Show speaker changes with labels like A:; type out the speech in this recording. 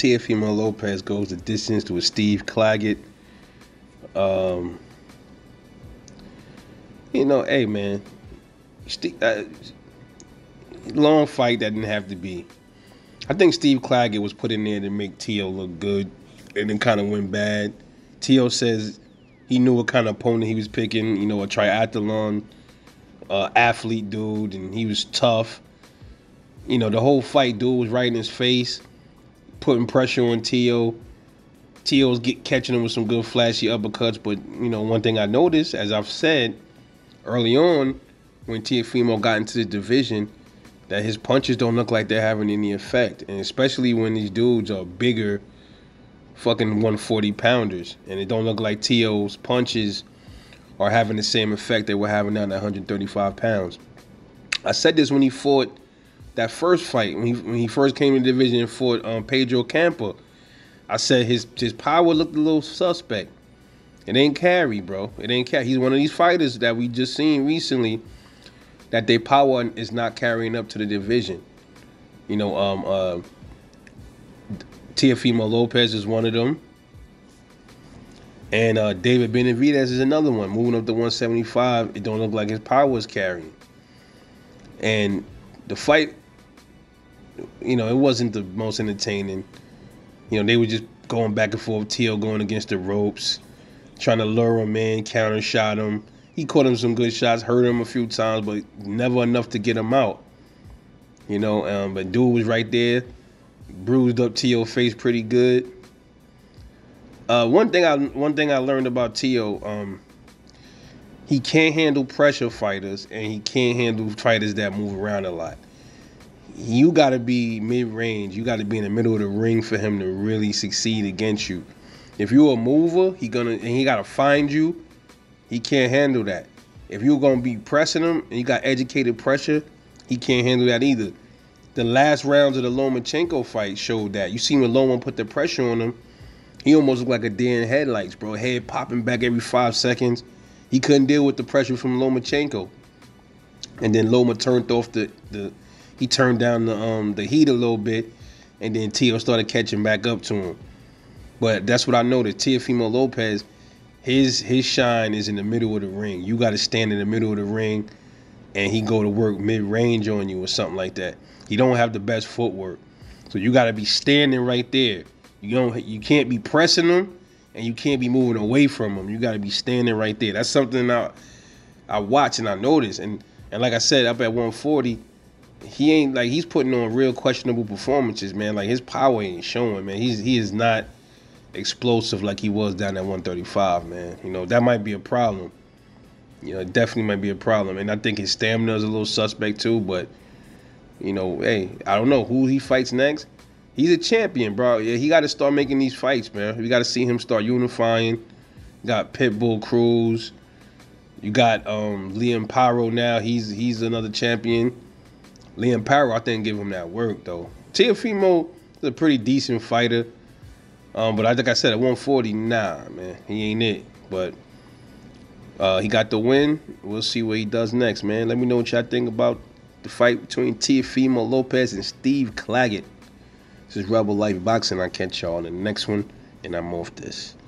A: Teofimo Lopez goes the distance to a Steve Claggett. Um, hey man, long fight that didn't have to be. I think Steve Claggett was put in there to make Tio look good, and then kind of went bad. Tio says he knew what kind of opponent he was picking. A triathlon athlete dude, and he was tough. The whole fight, dude was right in his face, putting pressure on Tio. Tio's catching him with some good flashy uppercuts, but one thing I noticed, as I've said early on, when Teofimo got into the division, that his punches don't look like they're having any effect, and especially when these dudes are bigger, fucking 140 pounders, and it don't look like Tio's punches are having the same effect they were having down at 135 pounds. I said this when he fought that first fight, when he first came in the division and fought Pedro Campa. I said his power looked a little suspect. It ain't carry, bro. It ain't carry. He's one of these fighters that we just seen recently that their power is not carrying up to the division. Teofimo Lopez is one of them. And David Benavidez is another one. Moving up to 175, it don't look like his power is carrying. And the fight, it wasn't the most entertaining. They were just going back and forth. Tio going against the ropes, trying to lure him in, counter shot him. He caught him some good shots, hurt him a few times, but never enough to get him out. But dude was right there, bruised up Tio's face pretty good. One thing I learned about Tio, he can't handle pressure fighters, and he can't handle fighters that move around a lot. You got to be mid-range. You got to be in the middle of the ring for him to really succeed against you. If you're a mover, he got to find you. He can't handle that. If you're going to be pressing him and you got educated pressure, he can't handle that either. The last rounds of the Lomachenko fight showed that. You see when Loma put the pressure on him, he almost looked like a deer in headlights, bro. Head popping back every 5 seconds. He couldn't deal with the pressure from Lomachenko. And then Loma turned off he turned down the heat a little bit, and then Tio started catching back up to him. But that's what I noticed. Teofimo Lopez, his shine is in the middle of the ring. You got to stand in the middle of the ring, and he go to work mid-range on you or something like that. He don't have the best footwork, so you got to be standing right there. You can't be pressing him, and you can't be moving away from him. You got to be standing right there. That's something I watch and I notice. And like I said, up at 140. He ain't he's putting on real questionable performances, man. Like his power ain't showing, man. He is not explosive like he was down at 135, man. That might be a problem. It definitely might be a problem. And I think his stamina is a little suspect too, but hey, I don't know who he fights next. He's a champion, bro. Yeah, he got to start making these fights, man. We got to see him start unifying. You got Pitbull Cruz. You got Liam Paro now. He's another champion. Liam Paro, I think, give him that work, though. Teofimo is a pretty decent fighter. But like I said, at 140, nah, man. He ain't it. But he got the win. We'll see what he does next, man. Let me know what y'all think about the fight between Teofimo Lopez and Steve Claggett. This is Rebel Life Boxing. I'll catch y'all on the next one, and I'm off this.